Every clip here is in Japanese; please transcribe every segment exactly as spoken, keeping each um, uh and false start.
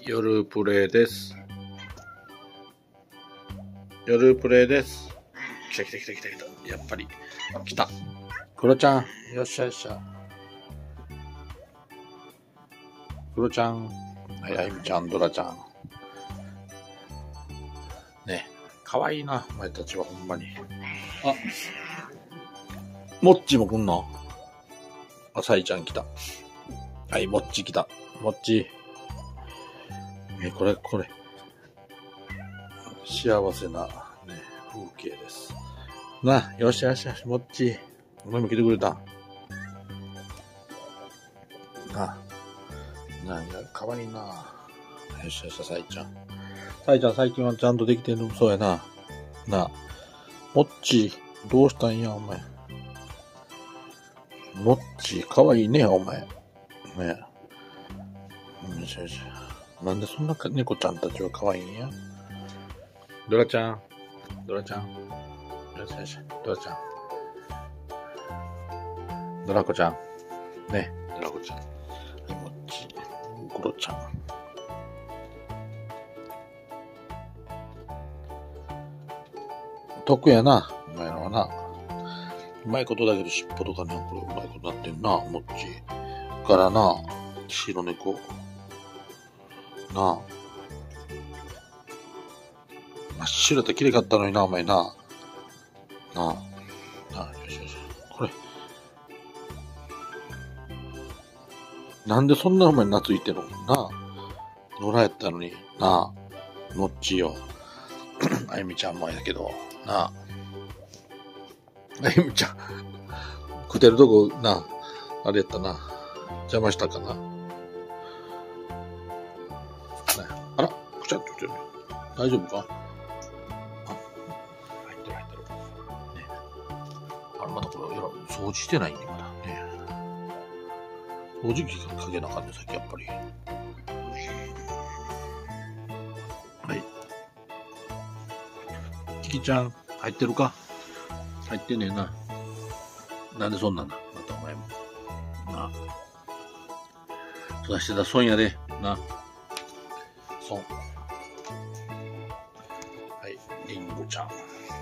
夜プレイです。夜プレイです。来た来た来た来た来た。やっぱり来た。クロちゃん、よっしゃよっしゃ。クロちゃん、はい、あゆみちゃん、ドラちゃん。ね、かわいいな、お前たちはほんまに。あ、もっちも来んの？あさいちゃん来た。はい、もっち来た。もっち。ね、これ、これ。幸せな、ね、風景です。な、よしよしよし、もっち。お前も来てくれた。な、なんか、かわいいな。よしよし、さいちゃん。さいちゃん、最近はちゃんとできてるそうやな。な、もっち、どうしたんや、お前。もっち、かわいいね、お前。ね。よしよし。なんでそんな猫ちゃんたちはかわいいんや。ドラちゃん。ドラちゃん。よしよし。ドラちゃん。ドラコちゃん。ね。ドラコちゃん。はい、もっち。ゴロちゃん。得やな。お前のはな。うまいことだけど尻尾とかね、これうまいことなってんな。もっち。からな。白猫。なあ。真っ白って綺麗かったのにな、お前な。なあ。なあ、よしよし。これ。なんでそんなお前懐いてんのなあ。野良やったのに。なあ。もっちよ。あゆみちゃんもやけど。なあ。あゆみちゃん。食ってるとこ、なあ。あれやったな。邪魔したかな。あら、くちゃっと言ってるね。大丈夫か？あ、入ってる入ってる。ね。あれ、まだこれ、掃除してないんで、まだね。掃除機かけなあかんね、さっきやっぱり。はい。キキちゃん、入ってるか？入ってねえな。なんでそんなんだ？またお前も。なあ。そうしてた損やで。な。損。はい、リンゴちゃん。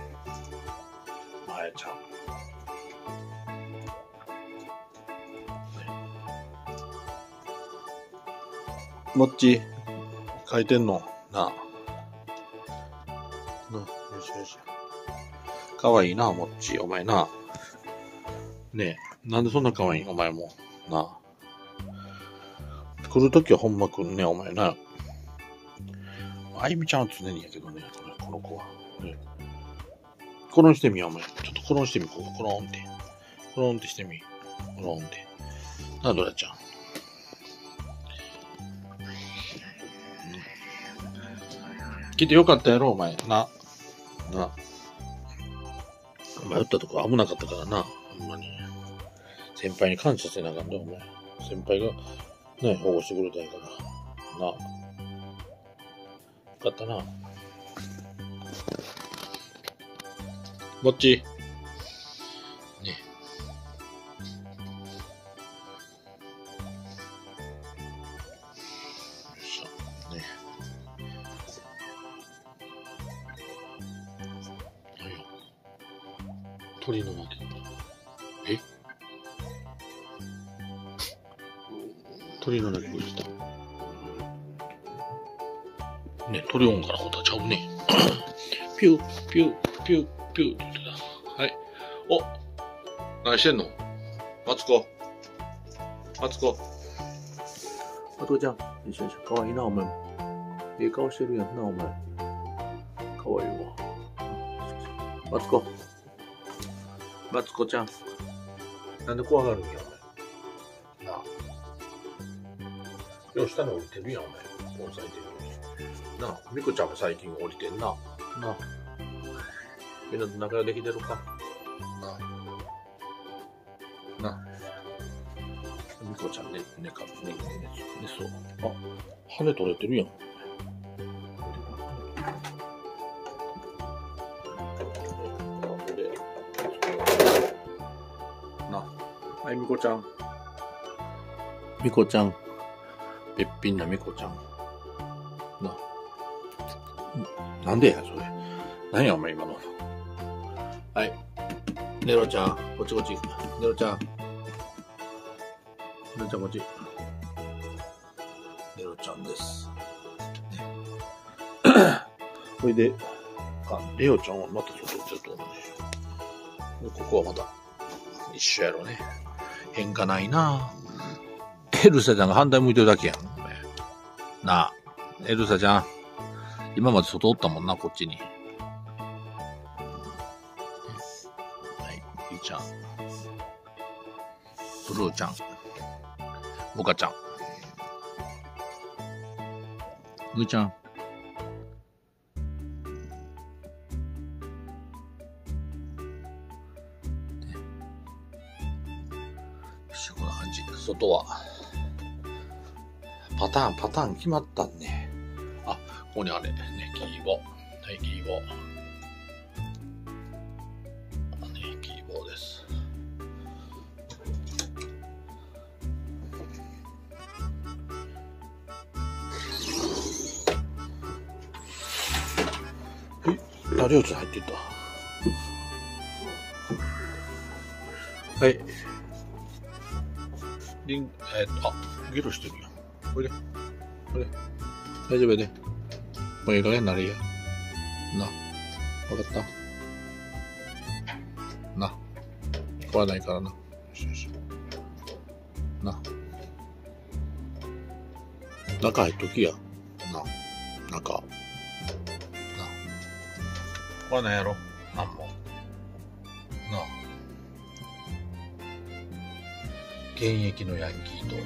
まやちゃん。もっち、書いてんのなあ。な、よしよし。かわいいな、もっち、お前な。ねえ、なんでそんなかわいいお前も。なあ。来るときはほんま来んね、お前な。あゆみちゃんは常にやけどね、この子は。ね、コロンしてみよ、お前。ちょっとコロンしてみ、こう。コロンって。コロンってしてみ。コロンって。なあ、ドラちゃん。来てよかったやろ、お前。な。な。迷ったとこ危なかったからな。ほんまに。先輩に感謝せなあかんね、お前。先輩が、ね、保護してくれたんやから。な。よかったな。もっち。ね。よっしゃ。ね。何や。鳥の鳴き。え？鳥の鳴き声した。ね、鳥音からほたちゃうね。ピュー、ピュー、ピュー、ピューって言ってた。はい。お、何してんの？マツコ。マツコ。マツコちゃん。よしよし。かわいいな、お前も。ええ顔してるやんな、お前。かわいいわ。マツコ。マツコちゃん。なんで怖がるんや、お前。なあ。よ、下に降りてるやん、お前。盆栽的に。なあ、ミコちゃんも最近降りてんな。なあ。みんなと仲良くできてるか？なあ。なあ。ミコちゃんね、ねか、ね、ね、ね、そう。あ、羽取れてるやん。なあ。はい、ミコちゃん。ミコちゃん。べっぴんなミコちゃん。 なんでや、それ。何や、お前今の。はい。ネロちゃん、こっちこっち。ネロちゃん。ネロちゃんこっち。ネロちゃんです。これで、あ、レオちゃんはまた外行っちゃうと思うんでしょ。ここはまた、一緒やろね。変化ないなぁ。エルサちゃんが反対向いてるだけやん。なあ、エルサちゃん。今まで外おったもんな、こっちに。はい、いいちゃん。ブルーちゃん。モカちゃん。ムーちゃん。よし、こんな感じ。外は。パターン、パターン決まったんね。あ、ここにあれ、ね、キーボ。はい、キーボ。ね、キーボです。え、あ、りょうちゃん入ってた。はい。リン、えー、っと、あ、ゲロしてるよ。これで、これで。大丈夫やで。もういい加減なれや。な。わかったな。壊らないからな。よしよし。な。中入っときや。な。中。な。壊らないやろ。なんも。な。現役のヤンキーと、ね、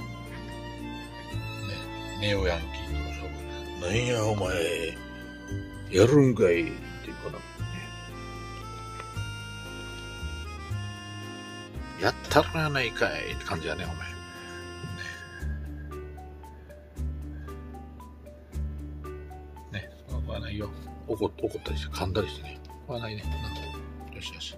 ネオヤンキーとの勝負。なんやお前、やるんかいっていうかな。やったろやないかいって感じやね、お前。ね。ね、そんなことはないよ。怒怒ったりして、噛んだりしてね。こはないね。よしよし。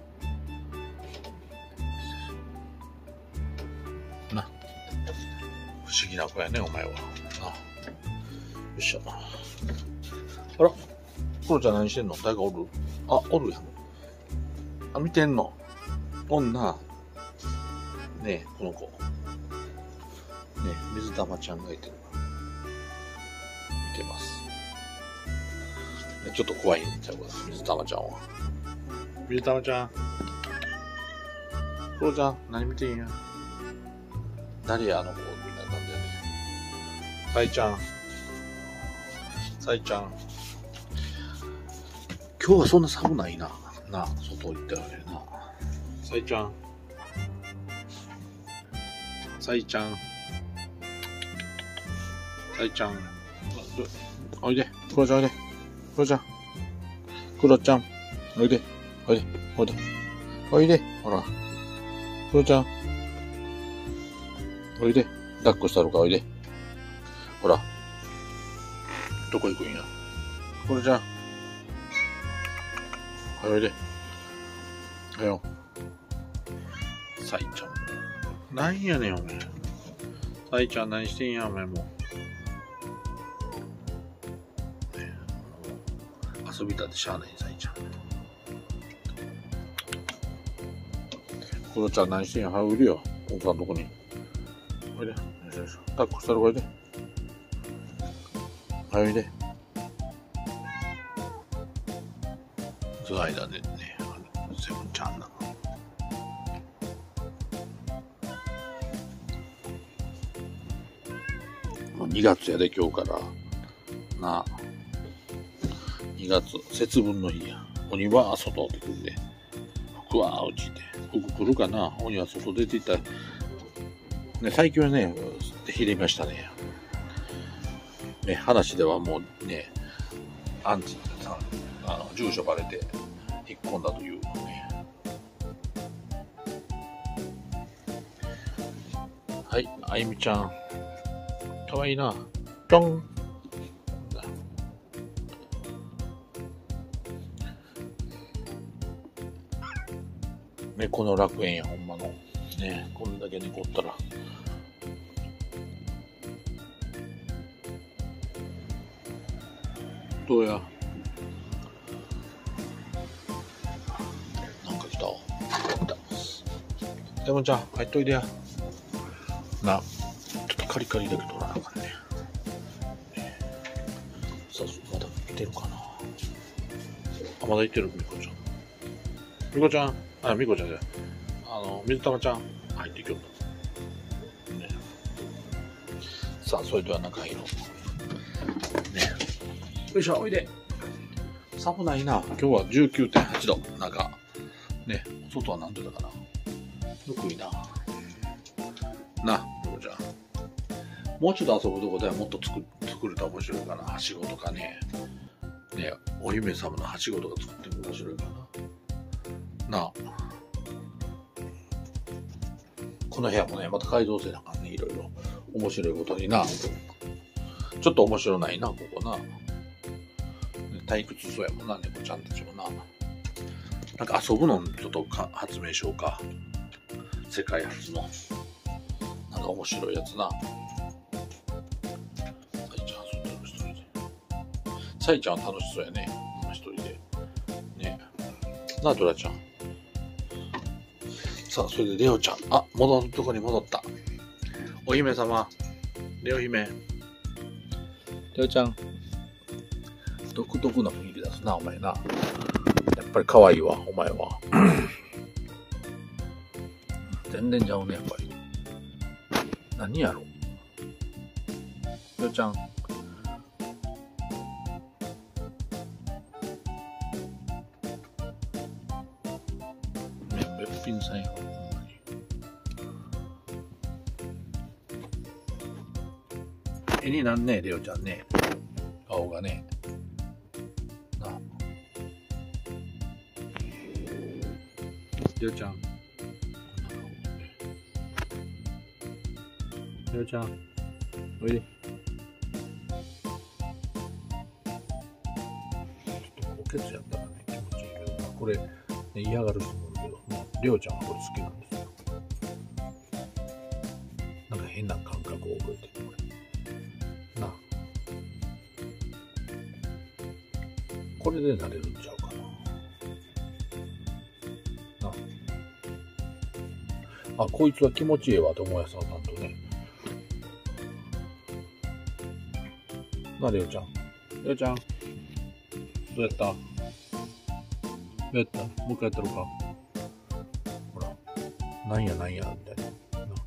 な。不思議な子やね、お前は。な。よいしょ。あら、クロちゃん何してんの？誰かおる？あ、おるやん。あ、見てんの？おんな。ねえ、この子。ねえ、水玉ちゃんがいてる。見てます。ね、ちょっと怖いんちゃうかな、水玉ちゃんは。水玉ちゃん。クロちゃん、何見てんや？誰や、あの子。みたいな感じだね。さいちゃん。さいちゃん。今日はそんな寒ないな。なあ、外行ったらねな。さいちゃん。さいちゃん。さいちゃん。おいで。クロちゃんおいで。クロちゃん。クロちゃん。おいで。おいで。おいで。おいで。ほら。クロちゃん。おいで。抱っこしたろか、おいで。ほら。どこ行くんや。クロちゃん。はい、おいで。はよ。さいちゃん。なんやねん、お前。さいちゃん何してんや、お前も。ね、遊びたってしゃあない、さいちゃん。クロちゃん何してんや、はよ、売るよ。お母さんとこに。おいで。よいしょよいしょ。抱っこしたらおいで。はい、おいで。その間でね、セブンちゃんな。もうにがつやで、今日から。なあ。にがつ、節分の日や。鬼は外ってくるんで。服はうちで。服来るかな？鬼は外出ていったら。ね、最近はね、ひれましたね。ね、話ではもうね、アンチさん、あの、住所バレて引っ込んだというね。はい、あゆみちゃん。かわいいな。ドン。猫の楽園や、ほんまの。ね、こんだけ猫おったら。どうや。 レモンちゃん、入っといでや。な、ちょっとカリカリだけ取らなあかんね。さあ、まだいてるかな。あ、まだいてる、みこちゃん。みこちゃん、あ、みこちゃんじゃない。あの、水玉ちゃん、入っていきよった。ね。さあ、それでは中色。ね。よいしょ、おいで。寒ないな。今日は じゅうきゅうてんはちど。中。ね。外は何度だかな。ぬくいな。な、みこちゃん。もうちょっと遊ぶとこではもっと作作れたら面白いかな。はしごとかね。ね、お姫様のはしごとか作っても面白いかな。なあ。この部屋もね、また改造せなあかんね。いろいろ。面白いことにな。ちょっと面白ないな、ここな。退屈そうやもんな、猫ちゃんたちもな。なんか遊ぶのちょっとか発明しようか。世界初の。なんか面白いやつな。サイちゃんは楽しそうやね。一人で。ね。なあ、ドラちゃん。さあ、それでレオちゃん。あ、戻るとこに戻った。お姫様。レオ姫。レオちゃん。独特な雰囲気出すな、お前な。やっぱり可愛いわ、お前は。全然ちゃうね、やっぱり。何やろ。レオちゃん。べっぴんさんや。絵になんねえ、レオちゃんね。顔がね。なあ。レオちゃん。レオちゃん。おいで。ちょっとおけつやったらね、気持ちいいけどな。これ、ね、嫌がる人もいるけど、レオちゃんはこれ好きなんですよ。なんか変な感覚を覚えてる、これ。なあ。これで慣れるんちゃうかな。なあ。あ、こいつは気持ちいいわ、友也さんさんとね。なあ、レオちゃん。レオちゃん。どうやったどうやったもう一回やったろか。ほら。なんやなんや、みたいな。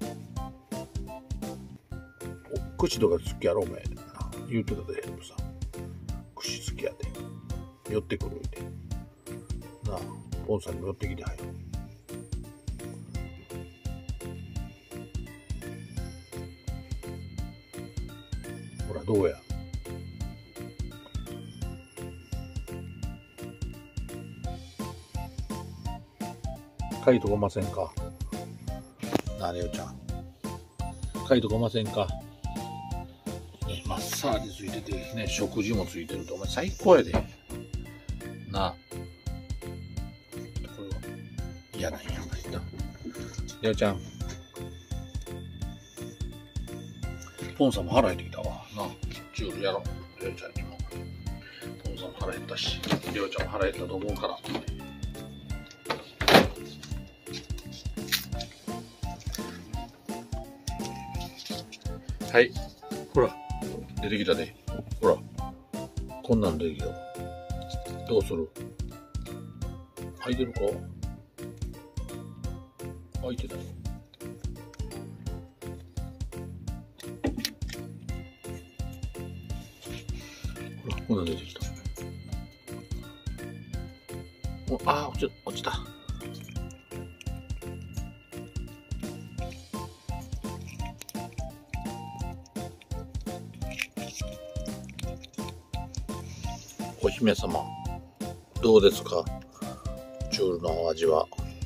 お、串とか好きやろ、お前。言うてたで、ヘルプさん。串好きやで。寄ってくるって。なあ、ポンさんにも寄ってきてはよ。ほら、どうや。かいとこませんか。なあ、レオちゃん。かいとこませんか。ね、マッサージついてて、ね、食事もついてると、お前最高やで。なあ。これは嫌なんや、やっぱりな。レオちゃん。ポンさんも腹減ってきたわ。なあ。チュールやろう。レオちゃんにも。ポンさんも腹減ったし、レオちゃんも腹減ったと思うから。はい。ほら。出てきたで。ほら。こんなん出てきたわ。どうする？開いてるか？開いてない。ほら、こんなん出てきた。お、あー、落ち、落ちた。お姫様、どうですか？チュールのお味は。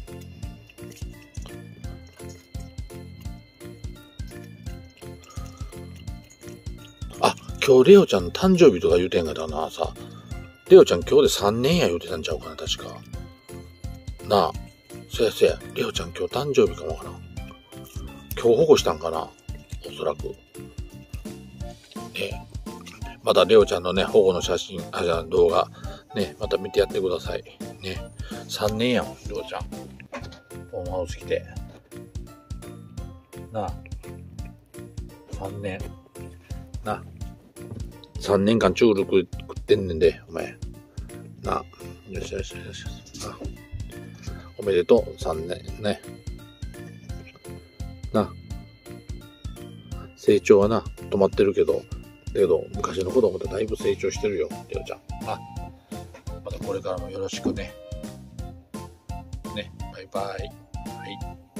あ、今日レオちゃんの誕生日とか言うてんがだな、さ。レオちゃん今日でさんねんや言うてたんちゃうかな、確か。なあ、せやせや、レオちゃん今日誕生日かもわからん。今日保護したんかな、おそらく。ねえ。またレオちゃんのね、保護の写真、あ、じゃあ動画、ね、また見てやってください。ね。さんねんやもん、レオちゃん。ホームハウス来て。 なあ。さんねん。なあ。さんねんかんチュール食ってんねんで、お前。なあ。よしよしよしよし。なあ。おめでとう、さんねんね。なあ。成長はな、止まってるけど、だけど、昔の子供とだいぶ成長してるよ、りょうちゃん。あ、またこれからもよろしくね。ね、バイバイ。はい。